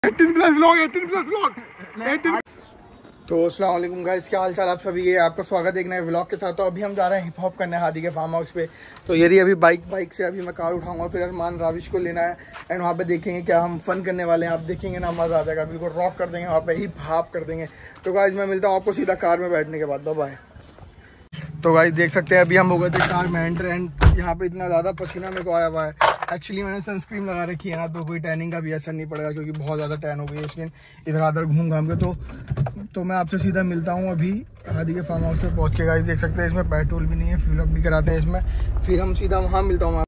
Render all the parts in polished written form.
तो अस्सलाम वालेकुम गाइस, क्या हाल चाल आप सभी के। आपका स्वागत है एक नए व्लॉग के साथ। तो अभी हम जा रहे हैं हिप हॉप करने हादी के फार्म हाउस पे। तो ये रही अभी बाइक से अभी मैं कार उठाऊंगा, फिर अरमान राविश को लेना है एंड वहाँ पे देखेंगे क्या हम फन करने वाले हैं। आप देखेंगे ना, मज़ा आ जाएगा, बिल्कुल रॉक कर देंगे वहाँ पे, हिप हॉप कर देंगे। तो गाइस मैं मिलता हूँ आपको सीधा कार में बैठने के बाद। बाय। तो गाइस देख सकते हैं अभी हम हो गए थे कार में एंटर एंड यहाँ पे इतना ज़्यादा पसीना मेरे को आया हुआ है। एक्चुअली मैंने सनस्क्रीन लगा रखी है ना, तो कोई टैनिंग का भी असर नहीं पड़ेगा क्योंकि बहुत ज़्यादा टैन हो गई है स्किन इधर उधर घूम घाम के। तो मैं आपसे सीधा मिलता हूँ अभी हादी के फार्म हाउस पे पहुँच के। गाइस देख सकते हैं इसमें पेट्रोल भी नहीं है, फ्यूल अप भी कराते हैं इसमें, फिर हम सीधा वहाँ मिलता हूँ।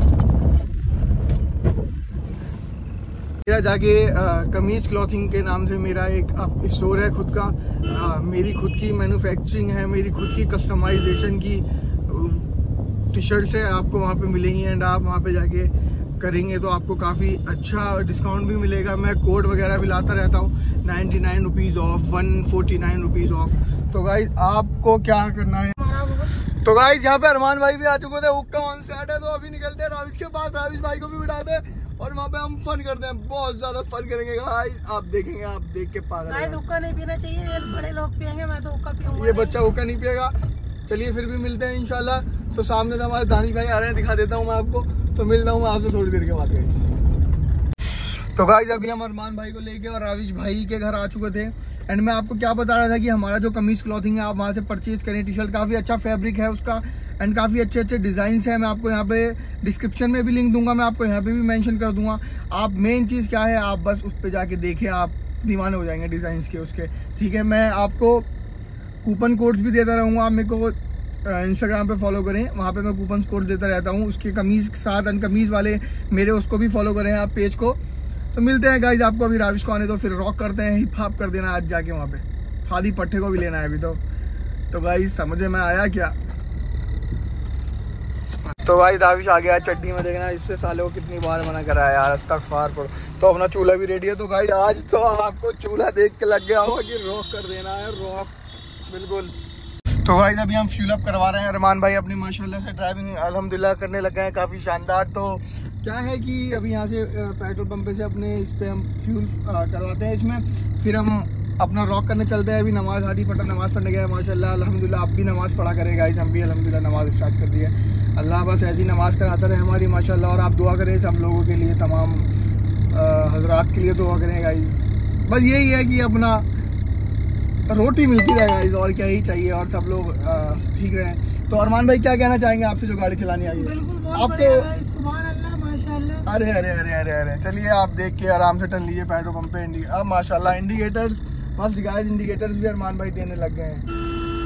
मेरा जाके कमीज क्लॉथिंग के नाम से मेरा एक स्टोर है खुद का। मेरी खुद की मैन्युफैक्चरिंग है, मेरी खुद की कस्टमाइजेशन की टी शर्ट्स है, आपको वहाँ पे मिलेंगी एंड आप वहाँ पे जाके करेंगे तो आपको काफ़ी अच्छा डिस्काउंट भी मिलेगा। मैं कोड वगैरह भी लाता रहता हूँ, 99 रुपीज़ ऑफ, 149 रुपीज़ ऑफ। तो गाइज आपको क्या करना है। तो गाइज यहाँ पे अरमान भाई भी आ चुके थे, हुक्का ऑन सेट है। तो अभी निकलते हैं राविश के पास, राविश भाई को भी बिठाते हैं और वहाँ पे हम फन करते हैं, बहुत ज्यादा फन करेंगे गाइस। आप देखेंगे, आप देख के पागल। हुक्का नहीं पीना चाहिए, ये बड़े लोग पियेंगे, मैं तो हुक्का पीऊंगा। ये बच्चा हुक्का नहीं पिएगा। चलिए फिर भी मिलते हैं इंशाल्लाह। तो सामने से हमारे दानिश भाई आ रहे हैं, दिखा देता हूँ मैं आपको। तो मिलता हूँ मैं आपसे थोड़ी देर के बाद गाइस। तो गाइस अभी हम अरमान भाई को लेके और राविश भाई के घर आ चुके थे एंड मैं आपको क्या बता रहा था कि हमारा जो कमीज क्लॉथिंग है आप वहाँ से परचेज करें। टी शर्ट काफ़ी अच्छा फैब्रिक है उसका एंड काफ़ी अच्छे अच्छे डिज़ाइन है। मैं आपको यहाँ पे डिस्क्रिप्शन में भी लिंक दूंगा, मैं आपको यहाँ पे भी मेंशन कर दूंगा। आप मेन चीज़ क्या है, आप बस उस पर जाके देखें, आप दीवाने हो जाएंगे डिज़ाइंस के उसके। ठीक है, मैं आपको कूपन कोड्स भी देता रहूँगा। आप मेरे को इंस्टाग्राम पे फॉलो करें, वहाँ पे मैं कूपन कोड देता रहता हूँ उसके कमीज़ के साथ। एंड कमीज़ वाले मेरे उसको भी फॉलो करें आप पेज को। तो मिलते हैं गाइज आपको अभी राविश को आने दो, फिर रॉक करते हैं, हिप हॉप कर देना आज जाके वहाँ पे। हादी पट्टे को भी लेना है अभी तो गाइज समझे में आया क्या। तो भाई राविश आ गया चट्टी में, देखना इससे साले को कितनी बार मना करा है यार, अस्तगफार पड़ो। तो अपना चूल्हा भी रेडी है। तो गाइज आज तो आपको चूल्हा देख के लग गया होगा कि रॉक कर देना है, रॉक बिल्कुल। तो गाइज अभी हम फ्यूल अप करवा रहे हैं। अरमान भाई अपनी माशाल्लाह से ड्राइविंग अल्हम्दुलिल्लाह करने लगे हैं, काफ़ी शानदार। तो क्या है कि अभी यहाँ से पेट्रोल पंप से अपने इस पे हम फ्यूल करवाते हैं इसमें, फिर हम अपना रॉक करने चलते हैं। अभी नमाज हादी पटा नमाज़ पढ़ने गया माशाल्लाह अल्हम्दुलिल्लाह। आप भी नमाज़ पढ़ा करें गाइस, हम भी अल्हम्दुलिल्लाह नमाज़ स्टार्ट कर दी है। अल्लाह बस ऐसी नमाज़ कराता रहे हमारी माशाल्लाह। और आप दुआ करें सब लोगों के लिए, तमाम हजरात के लिए दुआ करें गाइस। बस यही है कि अपना रोटी मिलती रहे गाइस, और क्या ही चाहिए, और सब लोग ठीक रहे। तो अरमान भाई क्या कहना चाहेंगे आपसे जो गाड़ी चलानी आई है आपको। अरे अरे अरे अरे अरे चलिए आप देख के आराम से टन लीजिए पेट्रोल पंप पे। अब माशाल्लाह इंडिकेटर्स मस्त गाइस, इंडिकेटर्स भी अरमान भाई देने लग गए हैं।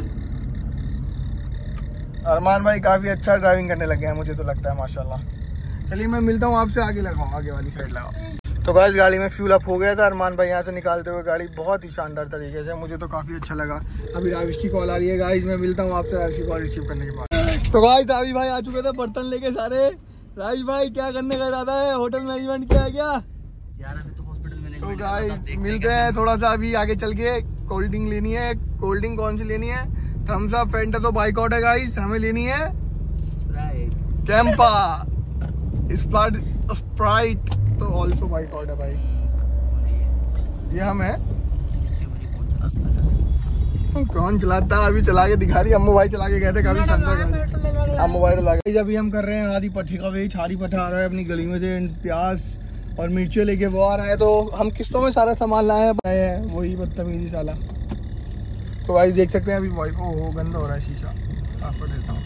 अरमान भाई काफ़ी अच्छा ड्राइविंग करने लगे हैं मुझे तो लगता है माशाल्लाह। चलिए मैं मिलता हूँ आपसे, आगे लगाओ, आगे वाली साइड लगाओ। तो गाइस गाड़ी में फ्यूल अप हो गया था, अरमान भाई यहाँ से निकालते हुए गाड़ी बहुत ही शानदार तरीके से, मुझे तो काफ़ी अच्छा लगा। अभी राविश की कॉल आ रही है गाइस, मैं मिलता हूँ आपसे राविश की कॉल रिसीव करने के बाद। तो गाइस राविश भाई आ चुके थे बर्तन लेके सारे। राविश भाई क्या करने का इरादा है, होटल मैनेजमेंट क्या है क्या यार। अभी तो हॉस्पिटल में। तो गाइस मिलते हैं थोड़ा सा अभी आगे चल के। कोल्ड ड्रिंक लेनी है। कोल्ड ड्रिंक कौन सी लेनी है, थम्स अप, फैंटा तो बाइकआउट है गाइस, हमें लेनी है कैंपा, स्प्राइट तो ऑल्सो बाइकआउट है भाई। ये हम है कौन चलाता है, अभी चला के दिखा रही, अम्मू भाई चला के गए थे काफी शानदार। अम्मू भाई लगा अभी हम कर रहे हैं हादी पट्टे का वेट। हादी पट्टा आ रहा है अपनी गली में से, प्याज और मिर्ची लेके वो आ रहा है। तो हम किस्तों में सारा सामान लाए हैं, वही बदतमीजी साला। तो भाई देख सकते हैं अभी भाई को गंदा हो रहा है शीशा, साफ कर देता हूँ।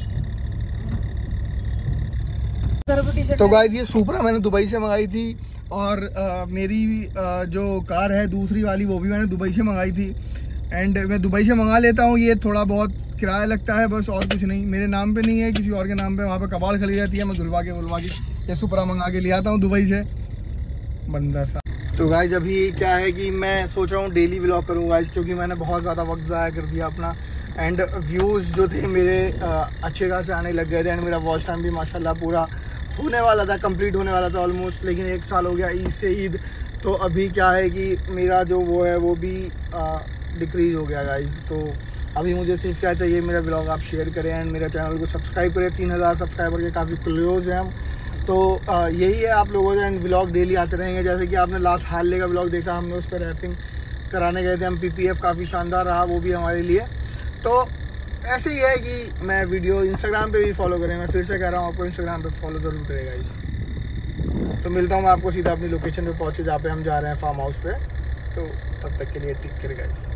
तो गाइस ये सुपरा मैंने दुबई से मंगाई थी और मेरी जो कार है दूसरी वाली वो भी मैंने दुबई से मंगाई थी। एंड मैं दुबई से मंगा लेता हूँ, ये थोड़ा बहुत किराया लगता है बस, और कुछ नहीं। मेरे नाम पे नहीं है, किसी और के नाम पे, वहाँ पे कबाड़ खड़ी रहती है, मैं धुलवा के ये सुपरा मंगा के ले आता हूँ दुबई से, बंदर सा। तो गाइस अभी क्या है कि मैं सोच रहा हूँ डेली व्लॉग करूँ गाइस, क्योंकि मैंने बहुत ज़्यादा वक्त ज़ाया कर दिया अपना। एंड व्यूज़ जो थे मेरे अच्छे खासे आने लग गए थे एंड मेरा वॉच टाइम भी माशाल्लाह पूरा होने वाला था, कंप्लीट होने वाला था ऑलमोस्ट। लेकिन 1 साल हो गया ईद से ईद। तो अभी क्या है कि मेरा जो वो है वो भी डिक्रीज़ हो गया गाइस। तो अभी मुझे सिर्फ क्या चाहिए, मेरा व्लॉग आप शेयर करें एंड मेरे चैनल को सब्सक्राइब करें। 3000 सब्सक्राइबर के काफ़ी क्लोज हैं हम। तो यही है आप लोगों से व्लॉग डेली आते रहेंगे। जैसे कि आपने लास्ट हार्ले का व्लॉग देखा, हमने उस पर रैपिंग कराने गए थे हम, PPF काफ़ी शानदार रहा वो भी हमारे लिए। तो ऐसे ही है कि मैं वीडियो इंस्टाग्राम पे भी फॉलो करें, मैं फिर से कह रहा हूँ आपको इंस्टाग्राम पे फॉलो ज़रूर करेगा इस। तो मिलता हूँ मैं आपको सीधा अपनी लोकेशन पे पहुँचे जहाँ पे हम जा रहे हैं फार्म हाउस पे। तो तब तक के लिए टेक केयर गाइस।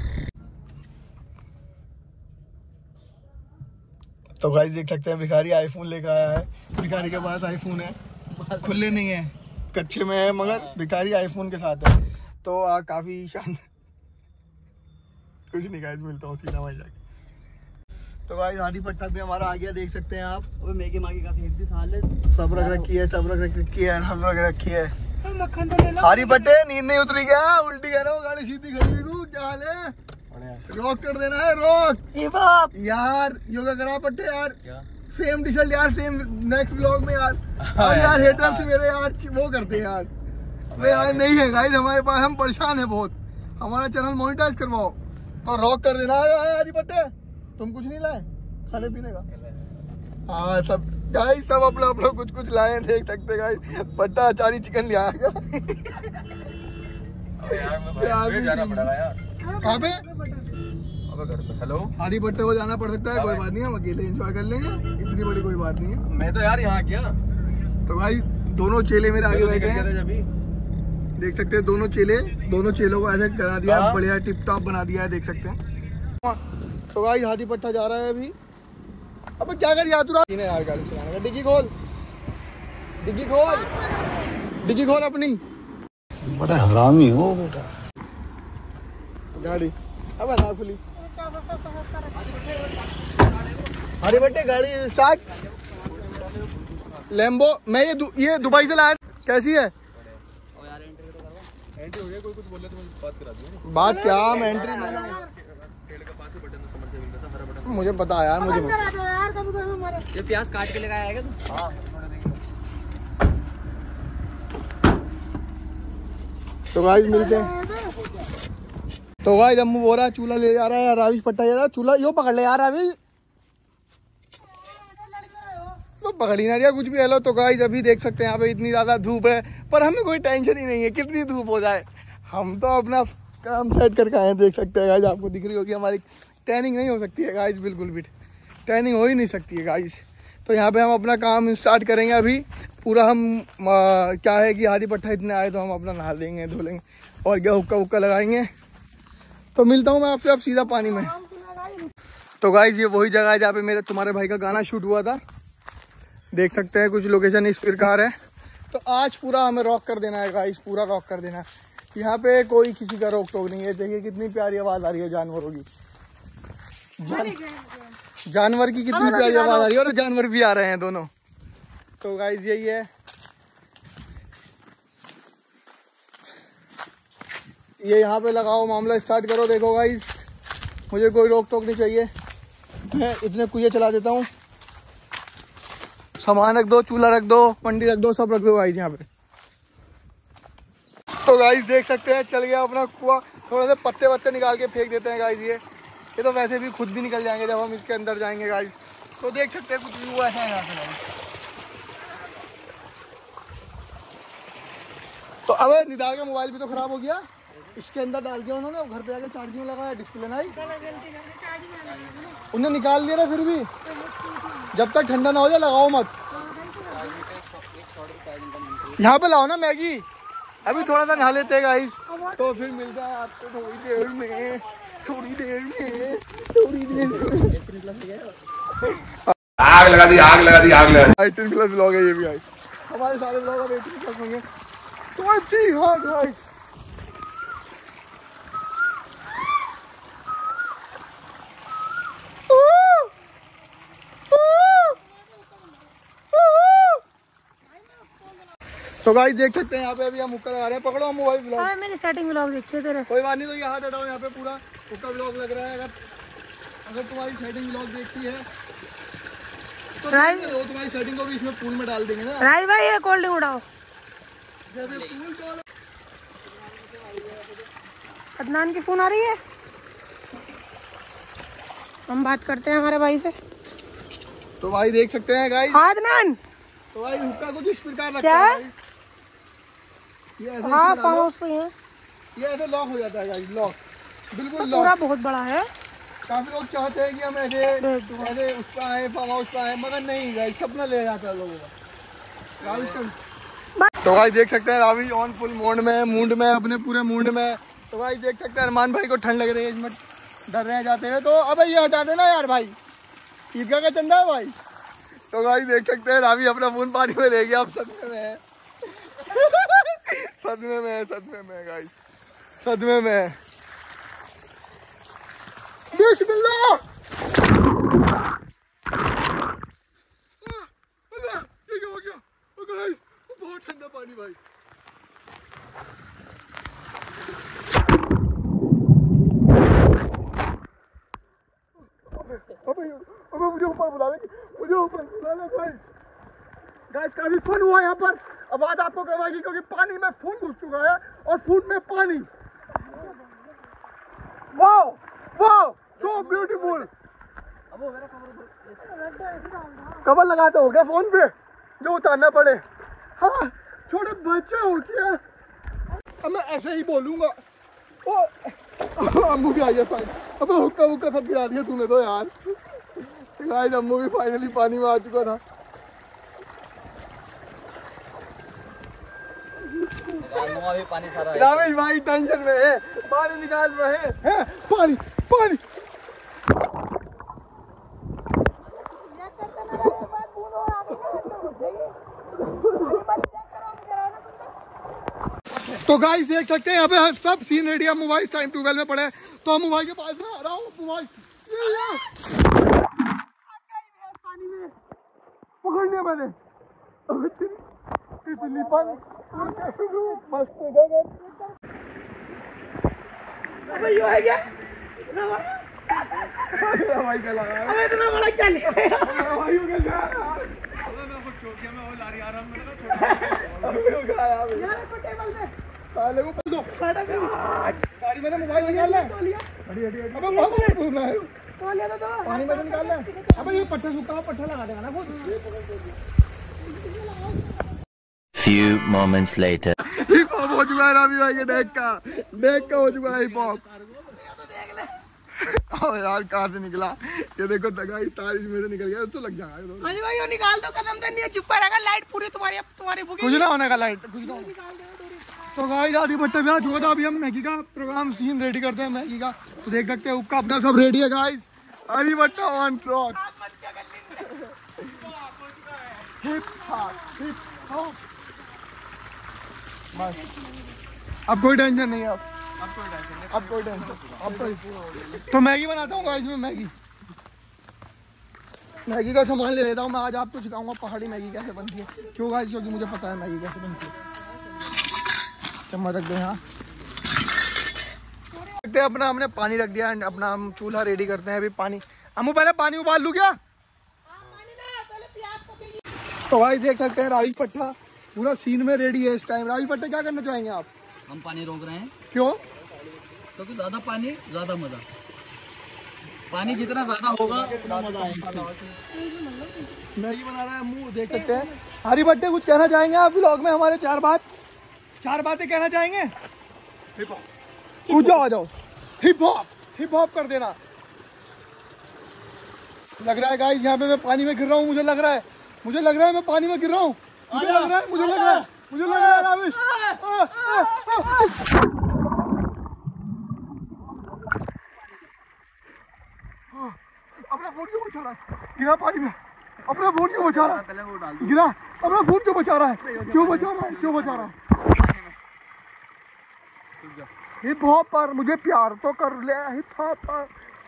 तो गाइस देख सकते हैं भिखारी आईफोन लेकर आया है। भिखारी के पास आईफोन है, खुले नहीं है, कच्चे में है, मगर भिखारी आईफोन के साथ है। तो काफ़ी शानदार। कुछ नहीं गाइस, मिलता हूँ सीधा वहीं जाके। तो गाइस हादी पट्टा भी हमारा आ गया, देख सकते हैं आप। अबे मैगी मागी काफी हेल्दी था ले। सब रख रखी है, सब रख रखी है, हम रख रखी है। मक्खन तो ले लो। हादी पट्टे नींद नहीं उतरी क्या? उल्टी कर रहा हूँ, गाड़ी सीधी खड़ी को क्या हाल है? रॉक कर देना है, रॉक यार। योगा करा पट्टे यार, सेम टी शर्ट यार, सेम नेक्स्ट ब्लॉग में यार। अब यार हेटर्स मेरे यार वो करते हैं यार। अबे यार नहीं है गाइस हमारे पास, हम परेशान है बहुत। हमारा चैनल मोनेटाइज करवाओ तो रॉक कर देना है हादी पट्टे। तुम कुछ नहीं लाए खाने पीने का? हाँ सब गाइस, सब अपना अपना कुछ कुछ लाए हैं, देख सकते हैं गाइस। पट्टा अचारी चिकन ले आएगा। कहाँ पे? हेलो, हादी पट्टे को जाना पड़ सकता है, कोई बात नहीं, हम अकेले एंजॉय कर लेंगे, इतनी बड़ी कोई बात नहीं है। मैं तो यार यहाँ गया। तो भाई दोनों चेले मेरे आगे बैठे हैं, देख सकते हैं। दोनों चेलों को ऐसे करा दिया, बढ़िया टिप टॉप बना दिया है, देख सकते हैं। तो गाइस हादी पट्टा जा रहा है अभी। अब क्या कर यार तू यार, गाड़ी चलाने का। डिग्गी खोल, डिग्गी खोल, डिग्गी खोल अपनी। बड़ा हरामी हो बेटा। गाड़ी अब ना खुली। अरे बेटे गाड़ी स्टार्ट। लैम्बो मैं ये दुबई से लाया। कैसी है? एंट्री हो गया, कोई कुछ बोले तो बात करा दियो। बात क्या, हम एंट्री मैंने मुझे पता यार, मुझे ये प्याज काट के लेकर आएगा तू? हाँ। तो गाइस मिलते हैं। तो गाइस अम्मू बोल रहा चूल्हा ले जा रहा है, राविश पट्टा जा रहा है। चूल्हा यो पकड़ ले यार राविश, तो पकड़ ही ना दिया कुछ भी। हेलो तो गाइस अभी देख सकते हैं यहाँ पे इतनी ज़्यादा धूप है, पर हमें कोई टेंशन ही नहीं है कितनी धूप हो जाए। हम तो अपना काम सेट करके आए हैं, देख सकते हैं गाइस। आपको दिख रही होगी हमारी टैनिंग नहीं हो सकती है गाइस, बिल्कुल भी टैनिंग हो ही नहीं सकती है गाइस। तो यहाँ पे हम अपना काम स्टार्ट करेंगे अभी पूरा। हम क्या है कि हादी पट्टा इतने आए तो हम अपना नहा लेंगे, धो लेंगे और क्या हुक्का वुक्का लगाएंगे। तो मिलता हूँ मैं आपसे अब सीधा पानी में। तो गाइस ये वही जगह है जहाँ पे तुम्हारे भाई का गाना शूट हुआ था, देख सकते हैं। कुछ लोकेशन इस प्रकार है। तो आज पूरा हमें रॉक कर देना है गाइस, पूरा रॉक कर देना है। यहाँ पे कोई किसी का रोक टोक नहीं है। देखिए कितनी प्यारी आवाज़ आ रही है जानवरों की, जानवर की कितनी प्यारी आवाज़ आ रही है, और जानवर भी आ रहे हैं दोनों। तो गाइस यही है, ये यहाँ पे लगाओ, मामला स्टार्ट करो। देखो गाइस मुझे कोई रोक टोक नहीं चाहिए, मैं इतने कुएं चला देता हूँ। सामान रख दो, चूल्हा रख दो, पंडी रख दो, सब रख दो गाइस यहाँ पे। तो गाइस देख सकते हैं चल गया अपना कुआं। थोड़ा सा पत्ते वत्ते निकाल के फेंक देते हैं गाइस। ये तो वैसे भी खुद भी निकल जाएंगे जब हम इसके अंदर जाएंगे गाइस। तो देख सकते हैं कुछ व्यू है यहाँ पे गाइस। तो अब निदाल का मोबाइल भी तो खराब हो गया, इसके अंदर डाल दिया उन्होंने, घर पे जाके चार्जिंग लगाया, डिस्प्ले नहीं उन्हें निकाल दिया ना। फिर भी जब तक ठंडा ना हो जाए लगाओ मत। यहाँ पे लाओ ना मैगी, अभी थोड़ा सा नहा लेते हैं गाइस। तो फिर मिलता है आपको थोड़ी देर में। आग लगा दी 18+ ब्लॉग है ये भी गाइस। हमारे सारे ब्लॉग अब 18+ होंगे। तो अच्छी हाँ गाइस। तो गाइस देख सकते हैं यहाँ पे अभी हम हुक्का लगा रहे हैं। पकड़ो हम मोबाइल ब्लॉग। हाँ मैंने सेटिंग ब्लॉग देखी तेरे। कोई बात नहीं, तो ये हाथ हटाओ, यहाँ पे पूरा हुक्का ब्लॉग लग रहा है। अगर तुम्हारी सेटिंग ब्लॉग देखती है तो तुम्हारी सेटिंग को भी इसमें पूल में डाल देंगे ना। राई भाई ये कोल्ड ड्रिंक उड़ाओ। अदनान की फोन आ रही है, हम बात करते हैं हमारे भाई से। तो भाई देख सकते हैं गाइस। हाँ अदनान तो भाई हुक्का कुछ इस प्रकार लगता क्या? है ये ऐसे हाँ इसमें फार्म डालो, हाउस पे है। ये ऐसे लॉक हो जाता है गाइस, लॉक बिल्कुल पूरा लॉक। बहुत बड़ा है। काफी लोग चाहते हैं कि हम ऐसे ऐसे उस पर आए, फार्म हाउस पर आए, मगर नहीं गाइस, सपना ले जाता है लोगों का। राविश तो भाई देख सकते हैं राविश ऑन फुल मोड में, मूड में, अपने पूरे मूड में। तो भाई देख सकते हैं अरमान भाई को ठंड लग रही है, इसमें डर रहे जाते हुए। तो अबे ये हटा देना यार भाई, ईदगाह का चंदा है भाई। तो भाई देख सकते हैं रावी अपना फोन पानी में ले गया, अब सदमे में है। सदमे में है, सदमे में है गाइस, सदमे में है। बिस्मिल्लाह। ये क्या हो गया? ओ गाइस, बहुत ठंडा पानी भाई। अबे मुझे ऊपर बुला ले, मुझे ऊपर बुला ले भाई। गाइस काफी फन हुआ यहाँ पर। आवाज आपको करवाएगी क्योंकि पानी में फून घुस चुका है और फून में पानी। Wow wow, so beautiful. Cover लगाते हो क्या फोन पे जो उतारना पड़े? हाँ छोटे बच्चे हो क्या? अब मैं ऐसे ही बोलूंगा। ओ अम्मू भी आई है पानी। अबे हुक्का वुक्का सब गिरा दिया तूने तो यार। गाइस अम्मू भी फाइनली पानी में आ चुका था। अभी पानी सारा है। रामेश भाई टेंशन में है, पानी निकाल रहे हैं। पानी पानी तो गाइस देख सकते हैं यहाँ पे सब सीन रेडी है। मोबाइल टाइम ट्यूबवेल में पड़े, तो हम मोबाइल के पास में आ रहा हूँ। मोबाइल पानी में पकड़ लिया मैंने। इतनी पर मस्त भाई का लगा। अबे इतना बड़ा क्या लिया भाई हो गया यार। अबे मैं कुछ चौकिया में वो ला रही आ रहा हूं, मैंने कहा अबे हो गया यार को टेबल पे साले को पकड़ो गाड़ी में मोबाइल निकाल ले। अबे बहुत घूमना है तो पानी में निकाल ले। अबे ये पट्टा सूखा पट्टा लगा देगा ना खुद। Few moments later. Hip hop हो चुका है रावी भाई के डेक का हो चुका है हिप हॉप। यार कहाँ से निकला ये देखो, दगाई तार इसमें से निकल गया तो लग जाएगा। अरे भाई वो निकाल दो, कदम नहीं है, चुप रहेगा। लाइट पूरी तुम्हारी कुछ ना होने का, लाइट कुछ ना होने। तो गाइस आधी बट्टे में आ चुका था। अभी हम मैगी का प्रोग्राम सीन रेडी करते हैं मैगी का। तो देख सकते हैं उपका अपना सब रेडी है गाइस। आधी बट्टा ऑन ट्रॉक। हिप हॉप बस, अब कोई टेंशन नहीं है। अब कोई टेंशन अब तो मैगी बनाता हूँ गाइस। मैं मैगी का सामान ले लेता हूँ। मैं आज आपको सिखाऊंगा पहाड़ी मैगी कैसे बनती है। क्यों गाइस? क्योंकि मुझे पता है मैगी कैसे बनती है। चम्मच रख दे यहाँ। अपना हमने पानी रख दिया एंड अपना हम चूल्हा रेडी करते हैं अभी। पानी अम्मू पहले पानी उबाल लूँ क्या? तो भाई देख सकते हैं रावी पट्टा पूरा सीन में रेडी है इस टाइम। रावी पट्टे क्या करना चाहेंगे आप? हम पानी रोक रहे हैं क्यों? क्योंकि ज्यादा पानी ज्यादा मजा। पानी जितना ज्यादा होगा उतना मजा आएगा। मैगी बना रहा है अम्मू, देख सकते हैं। हरी भट्टे कुछ कहना चाहेंगे आप व्लॉग में? हमारे चार बातें कहना चाहेंगे। कूद जाओ, आ जाओ। हिप हॉप कर देना। लग रहा है गाइस यहाँ पे मैं पानी में गिर रहा हूँ। मुझे लग रहा है मैं पानी में गिर रहा हूँ। मुझे लग रहा है राविश। अपना फोन क्यों बचा रहा है? गिरा पानी में। अपना फोन क्यों बचा रहा है? पहले वो डाल दो। गिरा। अपना फोन क्यों बचा रहा है? क्यों बचा रहा है? हिप हॉप पर मुझे प्यार तो कर ले। हिप हॉप पर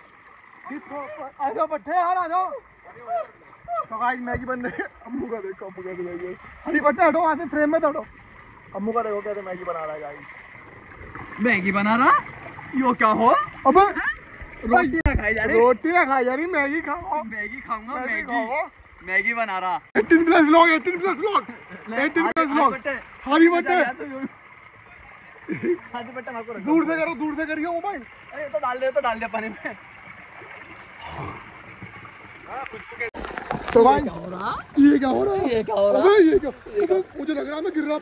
आ जाओ बट्टे यार, आ जाओ। तो गाइस मैगी बन रही है। अम्मू का देखो, अम्मू कैसे मैगी। हरी बट्टे हटो वहाँ से, फ्रेम में तो हटो। अम्मू का देखो कैसे मैगी बना रहा है गाइस। मैगी बना रहा यो क्या हो? अबे रोटी ना खाई जा रही। रोटी ना खाई जा रही, मैगी खाओ। मैगी खाऊंगा। मैगी खाओ। मैगी बना रहा। 18+ व्लॉग। हरी बट्टे दूर से करियो मोबाइल। अरे तो डाल दे पानी में। तो भाई ये क्या हो रहा है? ये क्या हो रहा है? अबे ये क्या? अबे मुझे लग रहा है मैं गिर रहा।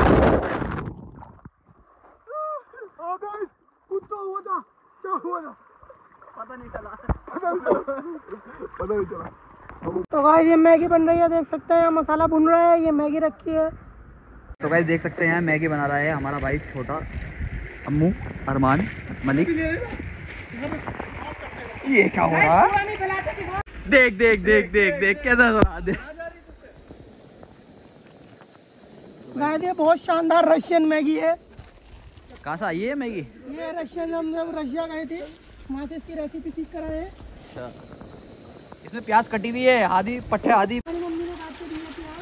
गाइस कुछ तो हुआ था। क्या हुआ था? पता नहीं चला। पता नहीं चला। तो गाइस ये मैगी बन रही है, देख सकते हैं मसाला भुन रहा है, ये मैगी रखी है। तो गाइस देख सकते हैं मैगी बना रहा है हमारा भाई छोटा अम्मू अरमान मलिक। ये क्या हो रहा है? देख देख देख देख देख कैसा हो रहा है। गाइस ये बहुत शानदार रशियन मैगी है। कहाँ से आई है मैगी? ये रशियन, हम जब रशिया गए थे वहाँ से इसकी रेसिपी सीख कर आए हैं। अच्छा, इसमें प्याज कटी हुई है आधी पट्टे आधी। हमारी मम्मी ने काट के दिया प्याज,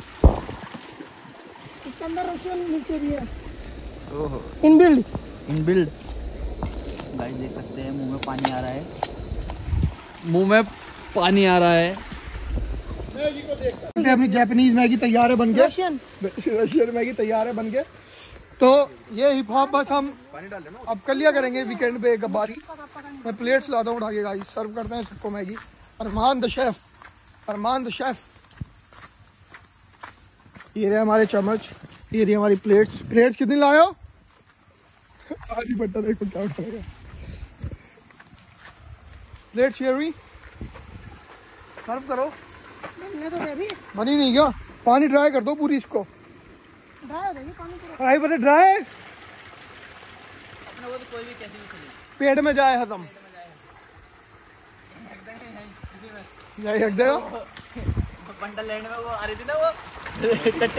इसके अंदर रशियन मिर्ची भी है ओहो इनबिल्ड। इनबिल्ड। गाइस देख सकते हैं मुंह में पानी आ रहा है, मुंह में पानी आ रहा है। अपनी जापानीज मैगी तैयार है बन के। रशियन मैगी तैयार है बन के। तो ये हिप हॉप बस हम अब कर लिया करेंगे वीकेंड पे एक बारी। मैं प्लेट्स लाता हूँ उठा के गाइस, सर्व करते हैं सबको Maggi. Arman the chef, Arman the chef. ये रहे हमारे चम्मच, ये रही हमारी प्लेट्स। प्लेट्स कितनी लाए हो? आधी बट्टा देखो क्या उठाएगा। प्लेट्स ये रही, सर्व करो। बनने तो दे भी, बनी नहीं क्या? पानी ड्राई कर दो पूरी इसको। ड्राई हो जाएगी पानी पूरा। कढ़ाई पर ड्राई, पेट में जाए खत्म। यही रख देगा। वंडरलैंड में वो आ रही थी ना वो टट्टी।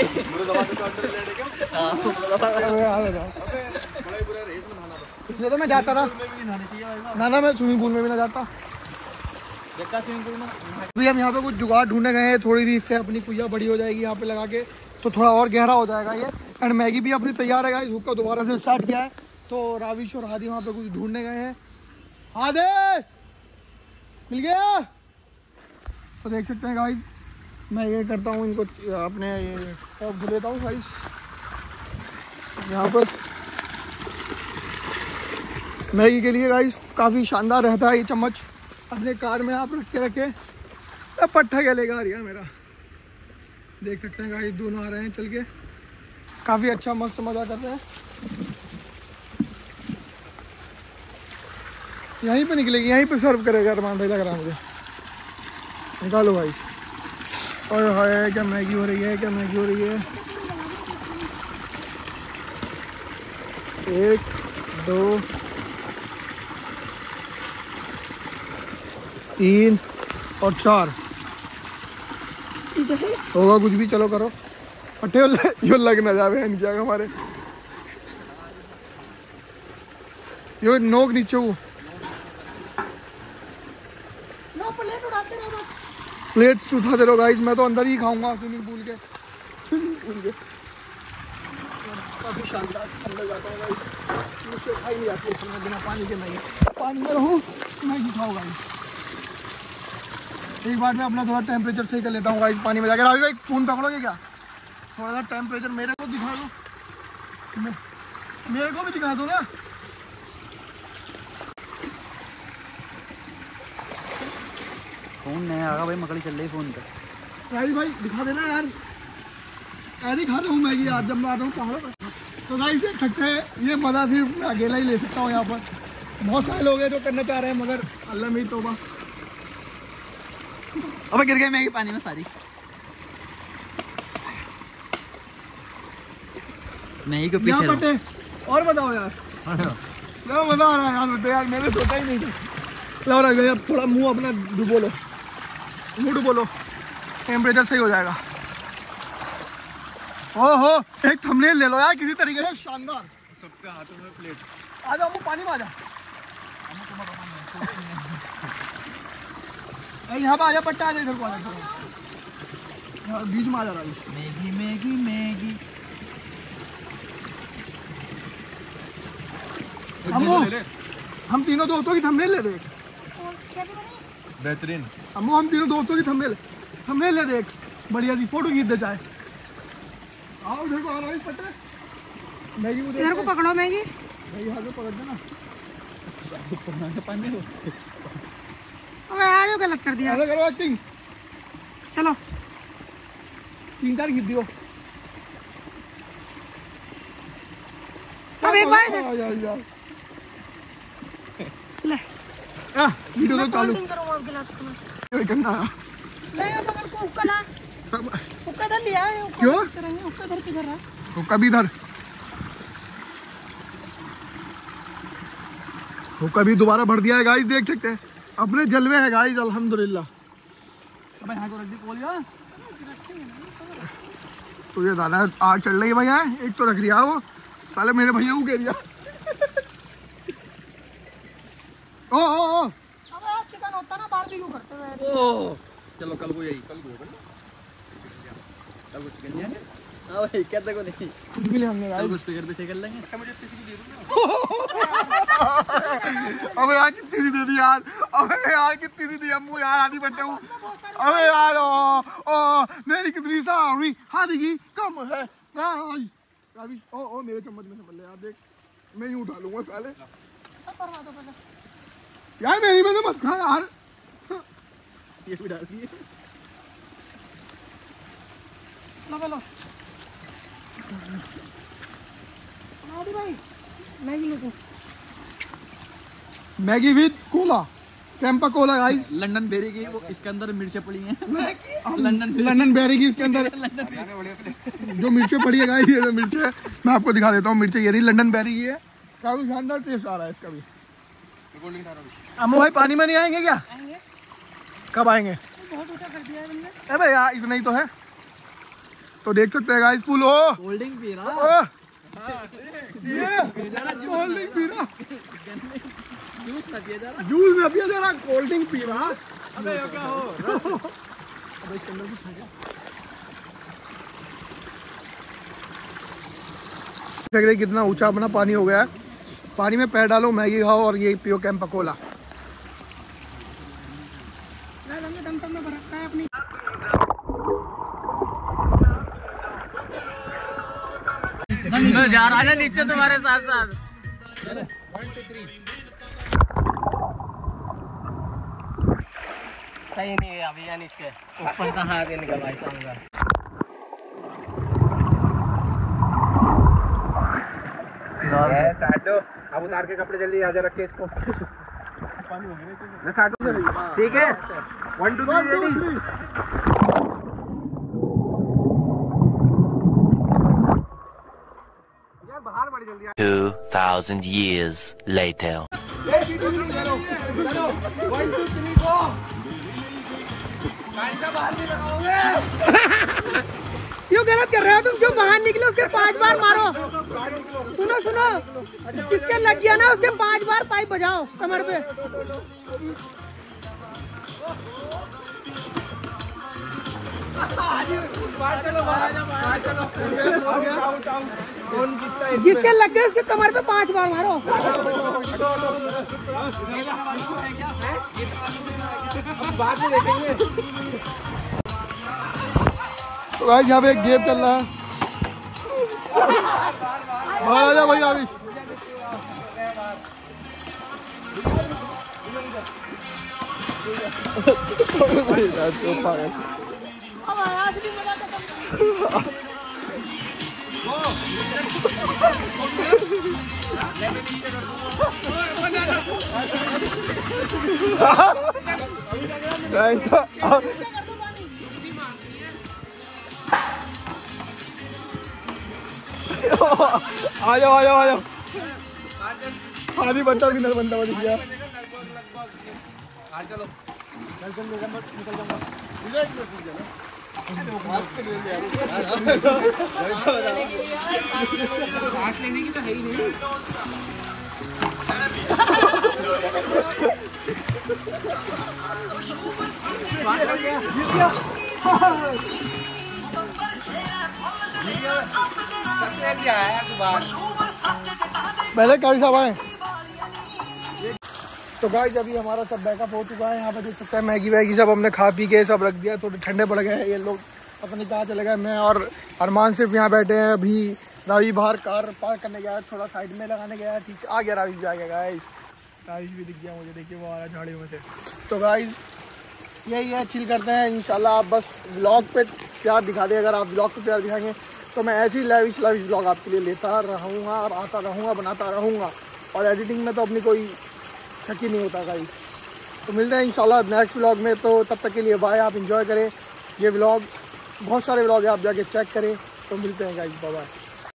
इसलिए तो मैं जाता ना ना मैं स्विमिंग पूल में भी ना जाता। अभी हम यहाँ पे कुछ जुगाड़ ढूंढने गए हैं, थोड़ी सी इससे अपनी कुइया बड़ी हो जाएगी यहाँ पे लगा के, तो थोड़ा और गहरा हो जाएगा ये। एंड मैगी भी अपनी तैयार है गाइस, हुक्का दोबारा से स्टार्ट किया है। तो राविश और हादी वहाँ पे कुछ ढूंढने गए हैं। हादे मिल गया। तो देख सकते हैं गाइस, मैं ये करता हूँ इनको अपने ये टॉप धो लेता हूँ गाइस। यहाँ पर मैगी के लिए गाइस काफ़ी शानदार रहता है ये चम्मच। अपने कार में आप रख के रखे। पट्टा क्या लेगा रिया मेरा। देख सकते हैं गाइस दोनों आ रहे हैं चल के, काफ़ी अच्छा मस्त मज़ा कर रहे हैं। यहीं पे निकलेगी, यहीं पे सर्व करेगा अरमान भाई लग रहा है मुझे। निकालो भाई। ओए हाय क्या मैगी हो रही है, क्या मैगी हो रही है। 1 2 3 और 4 होगा कुछ भी। चलो करो पट्टे यो लग ना जावे इनके आगे हमारे। यो नोक नीचे वो प्लेट उठाते रहो बस। प्लेट्स उठाते रहो गाइस, मैं तो अंदर ही खाऊंगा स्विमिंग पूल के। काफ़ी शानदार अंदर जाता हूँ गाइस, मुझसे खाई नहीं जाती है बिना पानी के। मैगी पानी में रहूँ मैगी खाओ गाइस। एक बार मैं अपना थोड़ा टेम्परेचर सही कर लेता हूँ गाइस पानी में जाकर। अभी भाई फ़ोन पकड़ोगे क्या? थोड़ा सा टेम्परेचर मेरे को दिखा दो, मेरे को भी दिखा दो ना। फोन नहीं आएगा भाई, मकड़ी चल रही फोन पे। भाई भाई दिखा देना यार, ऐसे खा रहा हूँ मैगी यार जब मैं आता हूँ पहाड़ों पर। तो गाइस देख सकते हैं ये मज़ा सिर्फ मैं अकेला ही ले सकता हूँ यहाँ पर। बहुत सारे लोग हैं जो करना चाह रहे हैं मगर अल्लाह मेरी तौबा। अबे गिर गई मैगी पानी में सारी। मैगी को पीछे पट्टे और बताओ यार। लो मज़ा आ रहा है यार, तो यार मैंने सोचा ही नहीं था। लो रख भैया थोड़ा मुंह अपना डुबो लो, मुंह डुबो लो, टेम्परेचर सही हो जाएगा। ओहो एक थंबनेल ले लो यार किसी तरीके से शानदार। सबके हाथों में प्लेट। आ जाओ पानी में आ जाओ। यहाँ पे आ जा पट्टा, आ जा इधर को आ जा, बीच में आ जा रहा है। Maggi Maggi Maggi. हम तीनों दोस्तों की थंबनेल ले देख। बेहतरीन। अम्मू हम तीनों दोस्तों की थंबनेल ले देख, बढ़िया सी फोटो खींच दे चाहे। आओ इधर को आ रहा है पट्टे। मैगी को इधर को पकड़ो मैगी। मैगी हाथ में पकड़ देना। अब यार ये गलत कर दिया। ऐसा करो एक्टिंग। चलो 3-4 गिर दियो। सब एक बार ले वीडियो तो चालू करूंगा आप गिलास को ये गंदा ले बगल को उकला उक्का धर लिया है क्यों उक्का धर किधर रहा तो कभी इधर वो कभी दोबारा भर दिया है गाइस, देख सकते हैं अपने जलवे है गाइस अल्हम्दुलिल्लाह। अबे यहाँ को रख दी कोलिया। तो ये दादा आग चल रही है भैया, एक तो रख रिया वो साले मेरे भैया को कह रिया। ओ अब चिकन होता ना बारबेक्यू करते हुए। ओ चलो कल को यही कल को चिकन जाएंगे। हाँ भाई कहते को नहीं कुछ भी ले हमने कल को स्पीकर पे से कर लेंगे। अबे यार कितनी सी दे दी यार, अबे यार कितनी सी दी अम्मू यार, आधी बंटे हूँ। अबे यार ओ मेरी कितनी सारी हाथी की कम है गाइस। ओ मेरे चम्मच में संभल ले यार, देख मैं यूं उठा लूंगा साले यार, मेरी में से मत खा यार। ये भी डाल दिए लो आदि भाई मैगी लो तू Maggi with cola, Campa cola guys. London berry की वो इसके अंदर मिर्चें पड़ी हैं। लंदन बेरी की इसके अंदर जो मिर्चें पड़ी है गाइस, ये जो मिर्चें है मैं आपको दिखा देता हूँ। मिर्चें ये नहीं लंदन बेरी की है, काफी शानदार टेस्ट आ रहा है इसका भी। अम्मू भाई पानी में नहीं आएंगे क्या? आएंगे कब आएंगे? बहुत ऊंचा कर दिया है तुमने। अबे यार इतना ही तो है, तो देख सकते हैं गाइस फुल हो कोल्ड ड्रिंक पी रहा ये कोल्ड ड्रिंक पी रहा, जूस ना पिया जा रहा। जूस ना पिया जा रहा, कोल्ड ड्रिंक पी रहा। अबे ये क्या हो अबे इसके अंदर कुछ है क्या? देख रहे कितना ऊंचा अपना पानी हो गया है, पानी में पैर डालो, मैगी खाओ और ये पियो कैंपा कोला। दम में रखा है अपनी। जा रहा है नीचे तुम्हारे साथ साथ। सही नहीं है अभी यार, नीचे ऊपर कहाँ आगे निकल भाई साहब। साटो अब उतार के कपड़े जल्दी आजा, रखे इसको। साटो ठीक है, 1 2 3 बाहर बड़ी जल्दी 2000 years later. क्यों गलत कर रहे हो तुम? क्यों बाहर निकले उसके 5 बार मारो। सुनो जिसके लग गया ना उसके 5 बार पाइप बजाओ कमर पे। जिसके लग गए उसके कमर पे 5 बार मारो। तो भाई यहाँ पे एक गेम चल रहा है, बाहर आ जा भाई अभी। अब आया भी मजा खत्म। आ जाओ पानी बनता किधर बनता दिख गया। लेने की तो है ही नहीं। पहले गाड़ी साहब आए। तो गाइस अभी हमारा सब बैकअप हो चुका है, यहाँ पे देख सकते हैं मैगी वैगी सब हमने खा पी के सब रख दिया, थोड़े ठंडे पड़ गए हैं ये लोग, पता नहीं कहाँ चले गए। मैं और अरमान सिर्फ यहाँ बैठे हैं। अभी रावी बाहर कार पार्क करने गया, थोड़ा साइड में लगाने गया, ठीक आ गया रावी भी आ गया गाइस। रावी भी दिख गया मुझे, देखिए वो आ रहा झाड़ियों में से। तो गाइस यही है, चिल करते हैं इंशाल्लाह। आप बस व्लॉग पे प्यार दिखा दे। अगर आप ब्लॉग को प्यार दिखाएंगे तो मैं ऐसे ही लाविश ब्लॉग आपके लिए लेता रहूँगा और आता रहूँगा, बनाता रहूँगा। और एडिटिंग में तो अपनी कोई शक ही नहीं होता गाइस। तो मिलते हैं इंशाल्लाह नेक्स्ट व्लॉग में। तो तब तक के लिए बाय। आप इंजॉय करें ये व्लॉग, बहुत सारे व्लॉग है, आप जाके चेक करें। तो मिलते हैं गाइस, बाय बाय।